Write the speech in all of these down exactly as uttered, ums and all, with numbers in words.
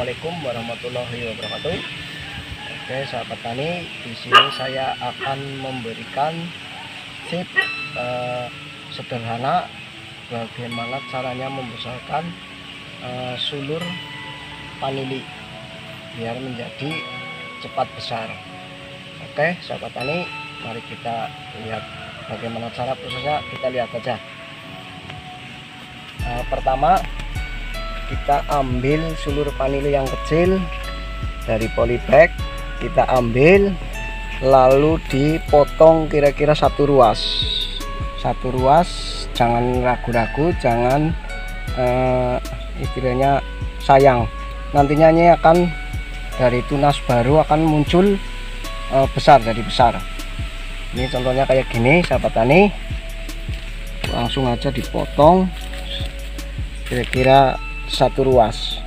Assalamualaikum warahmatullahi wabarakatuh. Oke sahabat tani, di sini saya akan memberikan tip eh, sederhana bagaimana caranya membesarkan eh, sulur vanili biar menjadi cepat besar. Oke sahabat tani, mari kita lihat bagaimana cara prosesnya. Kita lihat aja. eh, Pertama, kita ambil sulur vanili yang kecil dari polybag, kita ambil lalu dipotong kira-kira satu ruas satu ruas jangan ragu-ragu, jangan eh, istilahnya sayang, nantinya ini akan dari tunas baru akan muncul eh, besar, dari besar. Ini contohnya kayak gini sahabat tani, langsung aja dipotong kira-kira satu ruas.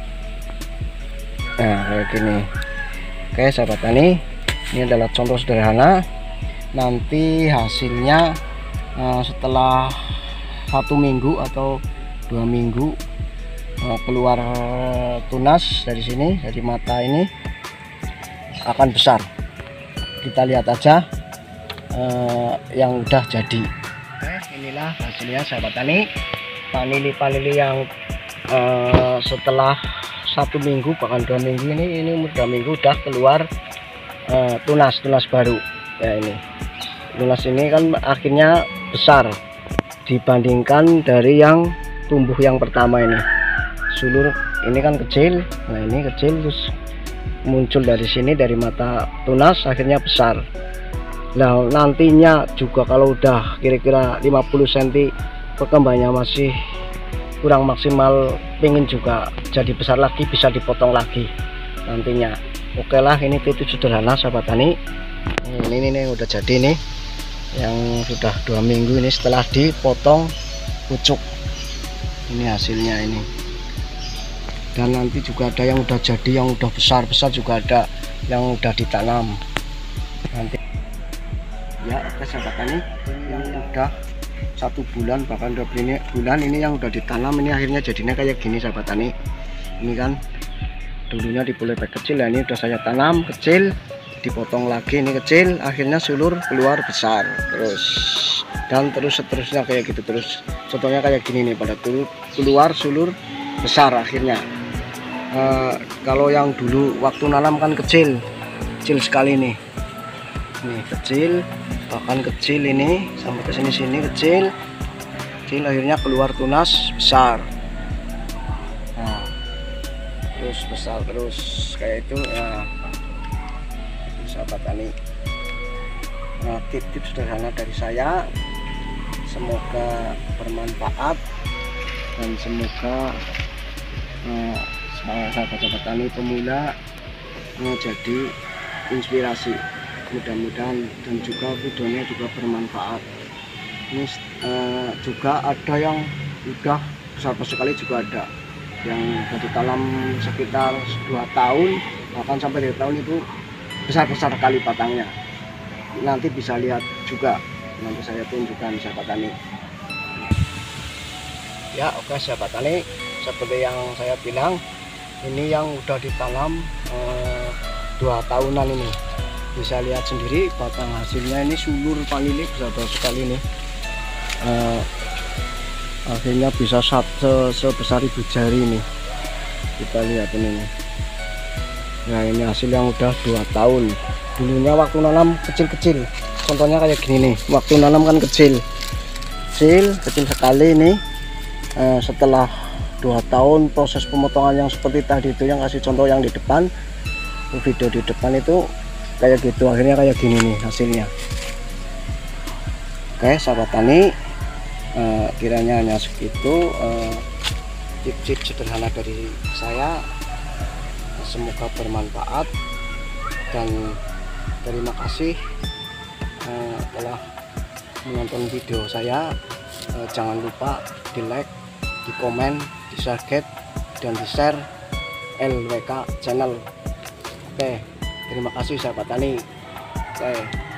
Nah kayak gini. Oke sahabat tani, ini adalah contoh sederhana. Nanti hasilnya uh, setelah satu minggu atau dua minggu uh, keluar tunas dari sini, dari mata ini akan besar. Kita lihat aja uh, yang udah jadi. Oke, inilah hasilnya sahabat tani. Vanili-vanili yang Uh, setelah satu minggu bahkan dua minggu ini ini dua minggu udah keluar uh, tunas tunas baru ya. Ini tunas ini kan akhirnya besar dibandingkan dari yang tumbuh yang pertama. Ini sulur ini kan kecil, nah ini kecil terus muncul dari sini, dari mata tunas akhirnya besar. Nah nantinya juga kalau udah kira-kira lima puluh sentimeter perkembangannya masih kurang maksimal, pengen juga jadi besar lagi, bisa dipotong lagi nantinya. Oke lah, ini titik sederhana sahabat tani. Ini ini, ini udah jadi nih, yang sudah dua minggu ini setelah dipotong pucuk. Ini hasilnya ini. Dan nanti juga ada yang udah jadi, yang udah besar besar juga ada, yang udah ditanam nanti. Ya oke sahabat tani, ini yang udah satu bulan bahkan dua bulan ini yang udah ditanam, ini akhirnya jadinya kayak gini sahabat tani. Ini kan dulunya di polybag kecil, ya ini udah saya tanam kecil, dipotong lagi ini kecil, akhirnya sulur keluar besar terus dan terus seterusnya kayak gitu terus. Contohnya kayak gini nih, pada turut keluar sulur besar akhirnya. E, kalau yang dulu waktu nanam kan kecil kecil sekali nih, nih kecil, bahkan kecil ini sampai ke sini sini kecil kecil akhirnya keluar tunas besar. Nah, terus besar terus kayak itu ya itu sahabat tani. Nah tip-tip sederhana dari saya, semoga bermanfaat dan semoga eh, sahabat-sahabat tani pemula eh, jadi inspirasi. Mudah-mudahan dan juga videonya juga bermanfaat. Ini uh, juga ada yang udah besar-besar sekali, juga ada yang sudah ditanam sekitar dua tahun bahkan sampai tiga tahun, itu besar-besar sekali batangnya. Nanti bisa lihat juga, nanti saya tunjukkan sahabat tani. Ya oke sahabat tani, seperti yang saya bilang, ini yang udah ditanam uh, dua tahunan ini. Bisa lihat sendiri batang hasilnya, ini sulur vanili besar sekali nih. Uh, akhirnya bisa satu sebesar ibu jari nih. Kita lihat ini nih. Nah ini hasil yang udah dua tahun. Dulunya waktu nanam kecil-kecil, contohnya kayak gini nih, waktu nanam kan kecil kecil kecil sekali nih. Uh, setelah dua tahun proses pemotongan yang seperti tadi itu, yang kasih contoh yang di depan, video di depan itu kayak gitu, akhirnya kayak gini nih hasilnya. Oke sahabat tani, eh, kiranya hanya segitu tip-tip eh, sederhana dari saya, semoga bermanfaat dan terima kasih eh, telah menonton video saya. Eh, jangan lupa di like, di komen, di subscribe dan di share L W K channel. Oke, terima kasih sahabat tani. Oke.